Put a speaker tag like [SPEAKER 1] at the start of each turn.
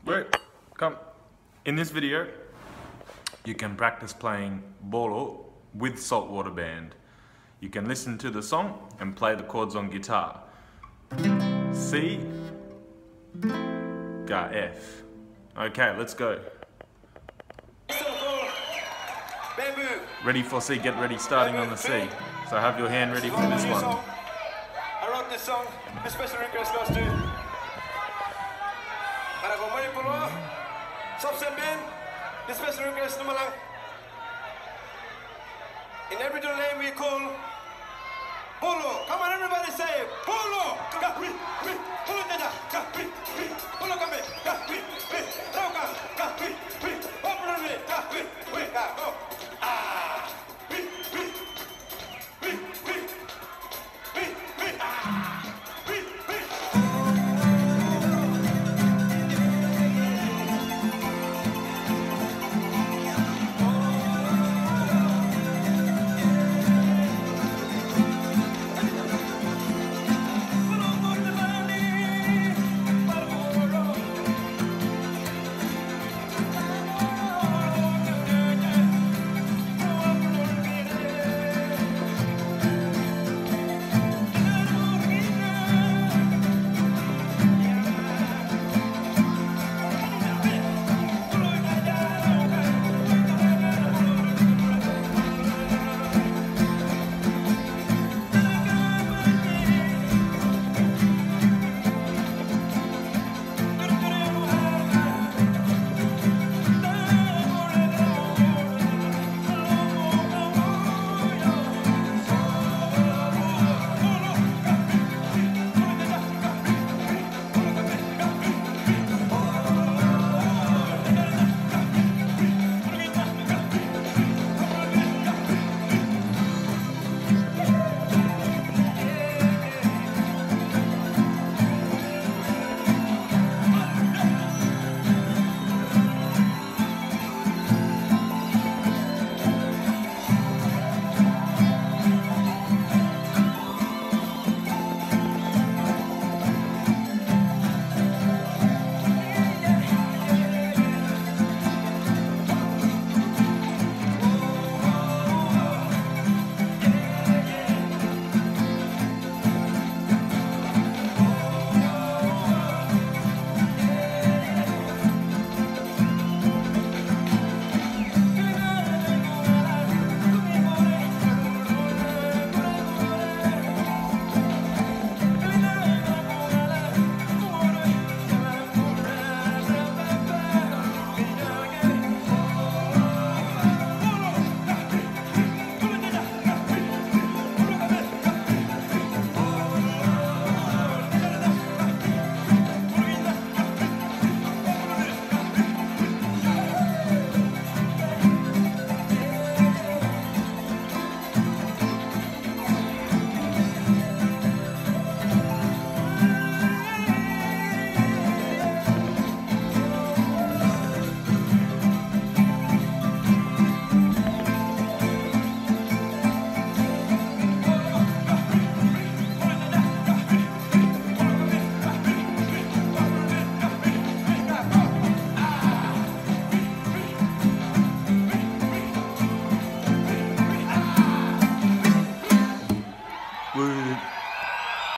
[SPEAKER 1] Wait, come. In this video, you can practice playing Bolo with Saltwater Band. You can listen to the song and play the chords on guitar. C, Ga, F. Okay, let's go. Ready for C, get ready, starting on the C. So have your hand ready for this one.
[SPEAKER 2] I wrote this song, a special request goes to para kung may pulo, Subset Band, the special request naman lang. In every name we call Polo. Come on everybody say Polo! Polo kami!